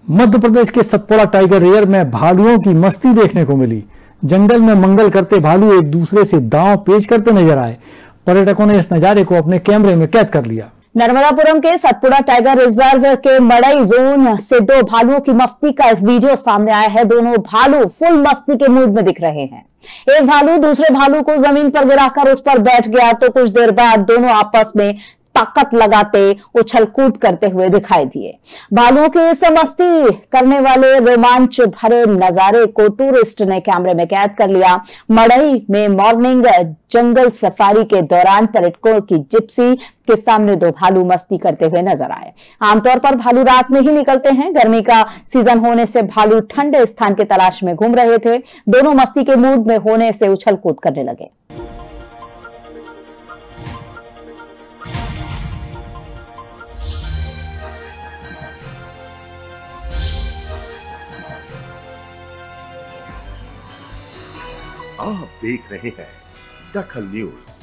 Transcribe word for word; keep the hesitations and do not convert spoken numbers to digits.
मध्य प्रदेश के Satpura tiger reserve में भालुओं की मस्ती देखने को मिली। जंगल में मंगल करते भालू एक दूसरे से दांव पेच करते नजर आए। पर्यटकों ने इस नजारे को अपने कैमरे में कैद कर लिया। नर्मदापुरम के सतपुड़ा टाइगर रिजर्व के मड़ई जोन से दो भालुओं की मस्ती का एक वीडियो सामने आया है। दोनों भालू फुल मस्ती के मूड में दिख रहे हैं। एक भालू दूसरे भालू को जमीन पर गिराकर उस पर बैठ गया तो कुछ देर बाद दोनों आपस में ताकत लगाते उछल कूद करते हुए दिखाई दिए। भालुओं की इस मस्ती करने वाले रोमांच भरे नजारे को टूरिस्ट ने कैमरे में कैद कर लिया। मड़ई में मॉर्निंग जंगल सफारी के दौरान पर्यटकों की जिप्सी के सामने दो भालू मस्ती करते हुए नजर आए। आमतौर पर भालू रात में ही निकलते हैं। गर्मी का सीजन होने से भालू ठंडे स्थान की तलाश में घूम रहे थे। दोनों मस्ती के मूड में होने से उछल कूद करने लगे। आप देख रहे हैं दखल न्यूज।